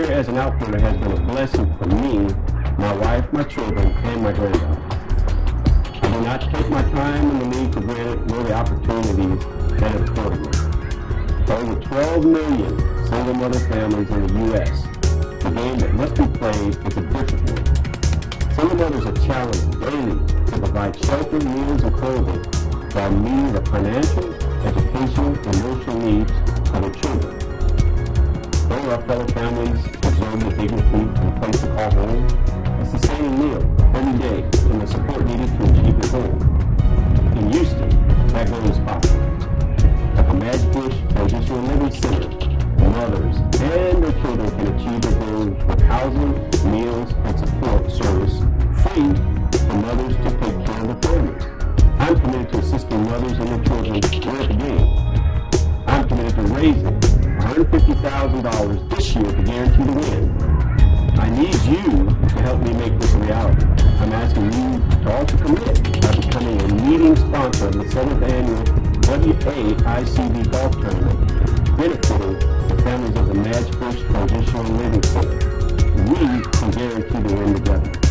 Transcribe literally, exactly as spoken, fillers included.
career as an outfielder has been a blessing for me, my wife, my children, and my granddaughter. I do not take my time in the league for granted, nor the opportunities that it afforded me. For over twelve million single mother families in the U S, the game that must be played is a different one. Single mothers are challenged daily to provide shelter, meals, and clothing while meeting the financial, educational, and emotional needs of their children. Though our fellow families deserve the dignity and place to call home, a sustaining meal every day and the support needed to achieve the goal. In Houston, that goal is possible. At the Madge Bush Transitional Living Center, mothers and their children can achieve their goals with housing, meals, and support service free for mothers to take care of their families. I'm committed to assisting mothers and their children where at the game. I'm committed to raising one hundred fifty thousand dollars this year to guarantee the win. I need you to help me make this a reality. I'm asking you to also commit by becoming a leading sponsor of the seventh annual W A I C V Golf Tournament, benefiting the families of the Madge Bush Transitional Living Center. We can guarantee the win together.